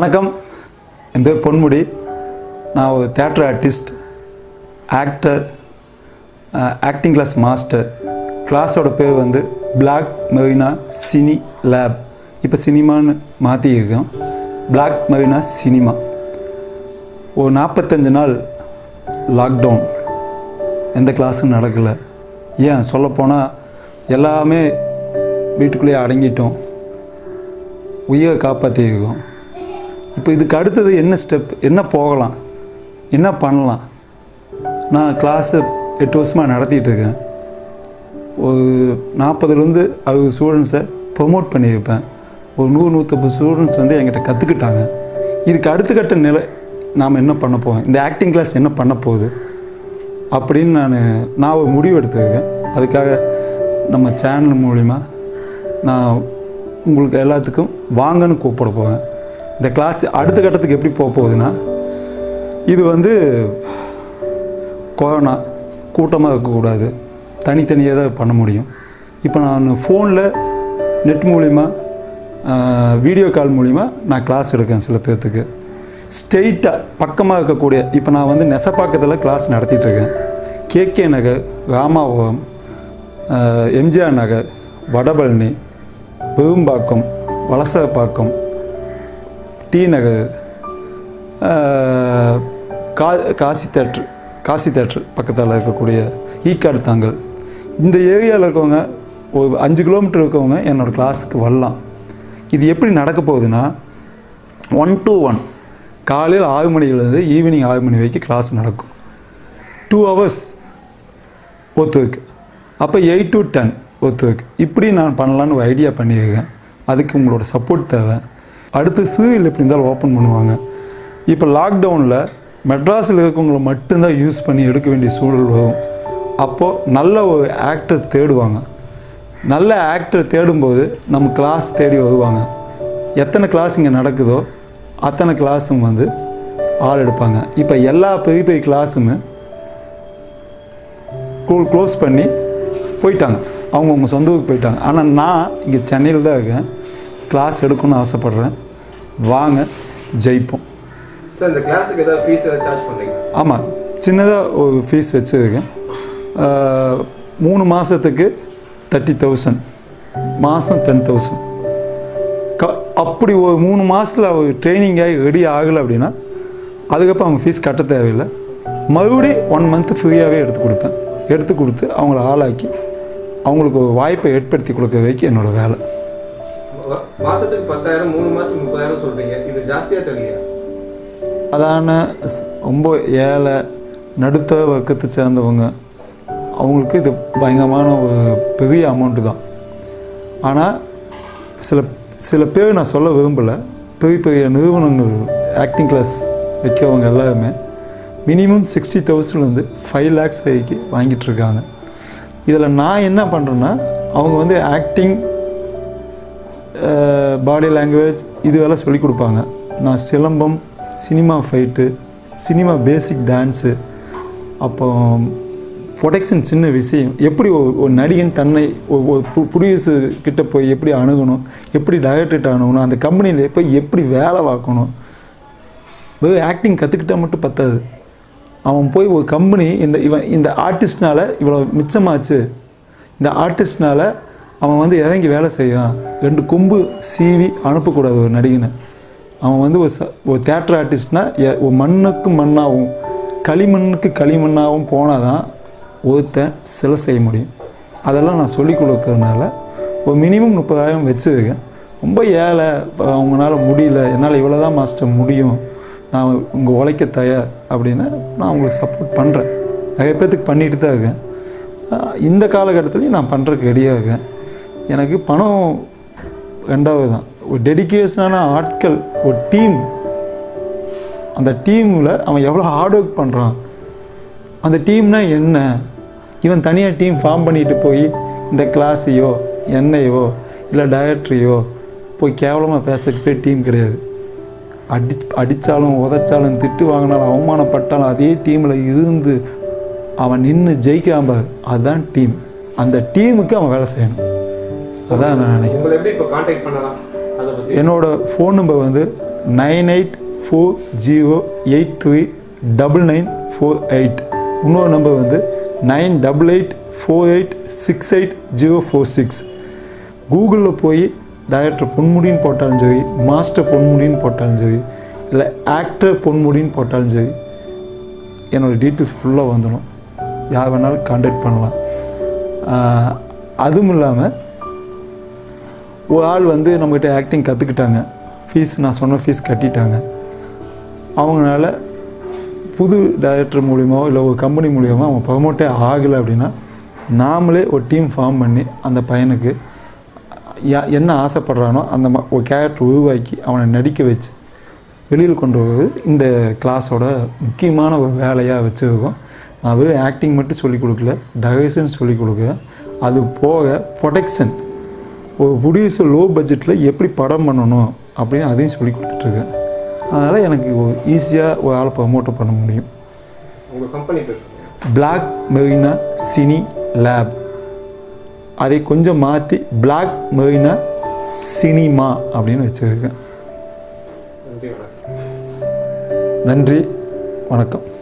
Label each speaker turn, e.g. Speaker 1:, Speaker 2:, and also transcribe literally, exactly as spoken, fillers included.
Speaker 1: வணக்கம், என் பேர் பொன்முடி. நான் ஒரு theatre artist, actor, acting class master. கிளாஸோட பேர் வந்து பிளாக் மெரினா சினி லேப். இப்போ சினிமான்னு மாற்றியிருக்கோம். Black Marina cinema. ஒரு நாற்பத்தஞ்சு நாள் லாக்டவுன், எந்த கிளாஸும் நடக்கலை. ஏன் சொல்லப்போனால் எல்லாமே வீட்டுக்குள்ளேயே அடங்கிட்டோம், உயிரை காப்பாற்றிருக்கோம். இப்போ இதுக்கு அடுத்தது என்ன ஸ்டெப், என்ன போகலாம், என்ன பண்ணலாம்? நான் கிளாஸு எட்டு வருஷமாக நடத்திட்டு இருக்கேன். ஒரு நாற்பதுலேருந்து அறுபது ஸ்டூடெண்ட்ஸை ப்ரொமோட் பண்ணியிருப்பேன். ஒரு நூறு நூற்றம்பது ஸ்டூடெண்ட்ஸ் வந்து என்கிட்ட கற்றுக்கிட்டாங்க. இதுக்கு அடுத்த கட்ட நிலை நாம் என்ன பண்ண போவோம், இந்த ஆக்டிங் கிளாஸ் என்ன பண்ண போகுது அப்படின்னு நான் நான் ஒரு முடிவு எடுத்துருக்கேன். அதுக்காக நம்ம சேனல் மூலிமா நான் உங்களுக்கு எல்லாத்துக்கும் வாங்கன்னு கூப்பிட போவேன். இந்த கிளாஸ் அடுத்த கட்டத்துக்கு எப்படி போக போகுதுன்னா, இது வந்து கொரோனா, கூட்டமாக இருக்கக்கூடாது, தனித்தனியாக தான் பண்ண முடியும். இப்போ நான் ஃபோனில் நெட் மூலிமா, வீடியோ கால் மூலிமா நான் கிளாஸ் எடுக்கேன். சில பேர்த்துக்கு ஸ்ட்ரெயிட்டாக பக்கமாக இருக்கக்கூடிய, இப்போ நான் வந்து நெசப்பாக்கத்தில் கிளாஸ் நடத்திட்டுருக்கேன். கேகே நகர், ராமாபுரம், எம்ஜிஆர் நகர், வடபழனி, பெரும்பாக்கம், வலசரப்பாக்கம், டி நகர், கா காசி தேட்ரு காசி தேட்ரு பக்கத்தில் இருக்கக்கூடிய ஈக்காடு தாங்கல், இந்த ஏரியாவில் இருக்கவங்க ஒரு அஞ்சு கிலோமீட்டர் இருக்கவங்க என்னோடய கிளாஸுக்கு வரலாம். இது எப்படி நடக்க போகுதுன்னா, ஒன் டு ஒன் காலையில் ஆறு மணிலேருந்து ஈவினிங் ஆறு மணி வரைக்கும் கிளாஸ் நடக்கும். டூ ஹவர்ஸ் ஒத்துருக்கு. அப்போ எயிட் டு டென் ஒத்துருக்கு. இப்படி நான் பண்ணலான்னு ஒரு ஐடியா பண்ணியிருக்கேன். அதுக்கு உங்களோட சப்போர்ட் தேவை. அடுத்து சீரியல் எப்படி இருந்தாலும் ஓப்பன் பண்ணுவாங்க. இப்போ லாக்டவுனில் மெட்ராஸில் இருக்கவங்கள மட்டும்தான் யூஸ் பண்ணி எடுக்க வேண்டிய சூழல் வரும். அப்போது நல்ல ஒரு ஆக்டர் தேடுவாங்க. நல்ல ஆக்டர் தேடும்போது நம்ம கிளாஸ் தேடி வருவாங்க. எத்தனை கிளாஸ் இங்கே நடக்குதோ அத்தனை கிளாஸும் வந்து ஆள் எடுப்பாங்க. இப்போ எல்லா பெரிய பெரிய கிளாஸுமே க்ளோஸ் பண்ணி போயிட்டாங்க, அவங்கவுங்க சொந்த ஊருக்கு போயிட்டாங்க. ஆனால் நான் இங்கே சென்னையில் தான் இருக்கேன். கிளாஸ் எடுக்கணும்னு ஆசைப்பட்றேன். வாங்க, ஜெயிப்போம்.
Speaker 2: சார், இந்த கிளாஸுக்கு ஏதாவது ஃபீஸ் ஏதாவது சார்ஜ் பண்ணுறீங்க?
Speaker 1: ஆமாம், சின்னதாக ஒரு ஃபீஸ் வச்சுருக்கேன். மூணு மாதத்துக்கு தேர்ட்டி தௌசண்ட், மாதம் டென் தௌசண்ட். க அப்படி ஒரு மூணு மாதத்தில் அவர் ட்ரைனிங் ஆகி ரெடி ஆகலை அப்படின்னா அதுக்கப்புறம் அவங்க ஃபீஸ் கட்ட தேவையில்லை. மறுபடி ஒன் மந்த்து ஃப்ரீயாகவே எடுத்து கொடுப்பேன். எடுத்து கொடுத்து அவங்கள ஆளாக்கி அவங்களுக்கு ஒரு வாய்ப்பை ஏற்படுத்தி கொடுக்க வைக்க என்னோடய வேலை.
Speaker 2: மாதத்துக்கு பத்தாயிரம், மூணு மாதத்துக்கு முப்பதாயிரம் சொல்கிறீங்க, இது ஜாஸ்தியாக தெரியலையா?
Speaker 1: அதான ரொம்ப ஏழை நடுத்தர வர்க்கத்தை சேர்ந்தவங்க, அவங்களுக்கு இது பயங்கரமான ஒரு பெரிய அமௌண்ட்டு தான். ஆனால் சில சில பேர் நான் சொல்ல விரும்பலை, பெரிய பெரிய நிறுவனங்கள் ஆக்டிங் கிளாஸ் வைக்கிறவங்க எல்லாருமே மினிமம் சிக்ஸ்டி தௌசண்ட்லேருந்து ஃபைவ் லேக்ஸ் வரைக்கும் வாங்கிட்டுருக்காங்க. இதில் நான் என்ன பண்ணுறேன்னா, அவங்க வந்து ஆக்டிங், பாடி லாங்குவேஜ் இதுவெல்லாம் சொல்லிக் கொடுப்பாங்க. நான் silambam, cinema fight, cinema basic dance, அப்போ ப்ரொடெக்ஷன் சின்ன விஷயம், எப்படி ஒரு நடிகன் தன்னை ஒரு ப்ரொடியூசர் கிட்ட போய் எப்படி அணுகணும், எப்படி டைரக்டர்கிட்ட அணுகணும், அந்த கம்பெனியில் போய் எப்படி வேலை பார்க்கணும். வெறும் ஆக்டிங் கற்றுக்கிட்டால் மட்டும் பத்தாது. அவன் போய் ஒரு கம்பெனி, இந்த இவன் இந்த ஆர்டிஸ்ட்னால் இவ்வளோ மிச்சமாச்சு, இந்த ஆர்டிஸ்ட்னால் அவன் வந்து இறங்கி வேலை செய்வான். ரெண்டு கொம்பு சீவி அனுப்பக்கூடாது ஒரு நடிகனை. அவன் வந்து ஒரு ச ஒரு தியேட்டர் ஆர்டிஸ்ட்னால் ஒரு மண்ணுக்கு மண்ணாகவும் களிமண்ணுக்கு களிமண்ணாகவும் போனால் தான் ஒருத்தன் சிலை செய்ய முடியும். அதெல்லாம் நான் சொல்லிக் கொடுக்கறதுனால ஒரு மினிமம் முப்பதாயிரம் வச்சுருக்கேன். ரொம்ப ஏழை, அவங்களால முடியல, என்னால் இவ்வளோ தான் மாஸ்டர் முடியும், நான் உங்கள் உழைக்க தயார் அப்படின்னா நான் உங்களுக்கு சப்போர்ட் பண்ணுறேன். நிறைய பேர்த்துக்கு பண்ணிட்டு தான் இருக்கேன். இந்த காலகட்டத்துலேயும் நான் பண்ணுறதுக்கு ரெடியாக இருக்கேன். எனக்கு பணம் ரெண்டாவது தான். ஒரு டெடிக்கேஷனான ஆட்கள், ஒரு டீம், அந்த டீமில் அவன் எவ்வளோ ஹார்ட் ஒர்க் பண்ணுறான். அந்த டீம்னால் என்ன, இவன் தனியாக டீம் ஃபார்ம் பண்ணிட்டு போய் இந்த கிளாஸையோ என்னையோ இல்லை டைரக்டரையோ போய் கேவலமாக பேசுறதுக்கு போய் டீம் கிடையாது. அடி அடித்தாலும் உதைச்சாலும் திட்டு வாங்கினாலும் அவமானப்பட்டாலும் அதே டீமில் இருந்து அவன் நின்று ஜெயிக்காம, அதுதான் டீம். அந்த டீமுக்கு அவன் வேலை செய்யணும். அதான் நான் நினைக்கிறேன்.
Speaker 2: உங்களை எப்படி இப்போ கான்டாக்ட் பண்ணலாம்? அதை பற்றி
Speaker 1: என்னோடய ஃபோன் நம்பர் வந்து nine eight four zero eight three double nine four eight. இன்னொரு நம்பர் வந்து nine double eight four eight six eight zero four six. கூகுளில் போய் டைரக்டர் பொன்முடின்னு போட்டாலும் சரி, மாஸ்டர் பொன்முடின்னு போட்டாலும் சரி, இல்லை ஆக்டர் பொன்முடின்னு போட்டாலும் சரி, என்னோடய டீட்டெயில்ஸ் ஃபுல்லாக வந்துடும். யார் வேணாலும் கான்டாக்ட் பண்ணலாம். அதுவும் இல்லாமல் ஒரு ஆள் வந்து நம்மகிட்ட ஆக்டிங் கற்றுக்கிட்டாங்க, ஃபீஸ் நான் சொன்ன ஃபீஸ் கட்டிட்டாங்க. அவங்களால புது டைரக்டர் மூலியமாக இல்லை ஒரு கம்பெனி மூலியமாக அவங்க ப்ரமோட்டே ஆகலை அப்படின்னா நாமளே ஒரு டீம் ஃபார்ம் பண்ணி அந்த பையனுக்கு என்ன ஆசைப்படுறானோ அந்த ஒரு கேரக்டர் உருவாக்கி அவனை நடிக்க வச்சு வெளியில் கொண்டு வருவது இந்த கிளாஸோட முக்கியமான ஒரு வேலையாக வச்சுருக்கோம். நான் வெறும் ஆக்டிங் மட்டும் சொல்லிக் கொடுக்கல, டைரக்ஷன் சொல்லிக் கொடுக்குறேன். அது போக ப்ரொடக்ஷன், ஒரு ப்ரொடியூசர் லோ பட்ஜெட்டில் எப்படி படம் பண்ணணும் அப்படின்னு அதையும் சொல்லி கொடுத்துட்ருக்கேன். அதனால் எனக்கு ஈஸியாக ஒரு ஆளை ப்ரமோட் பண்ண முடியும்.
Speaker 2: உங்கள் கம்பெனி பேர்
Speaker 1: பிளாக் மெரினா சினி லேப். அதை கொஞ்சம் மாற்றி பிளாக் மெரினா சினிமா அப்படின்னு வச்சுருக்கேன்.
Speaker 2: நன்றி, வணக்கம்.
Speaker 1: நன்றி, வணக்கம்.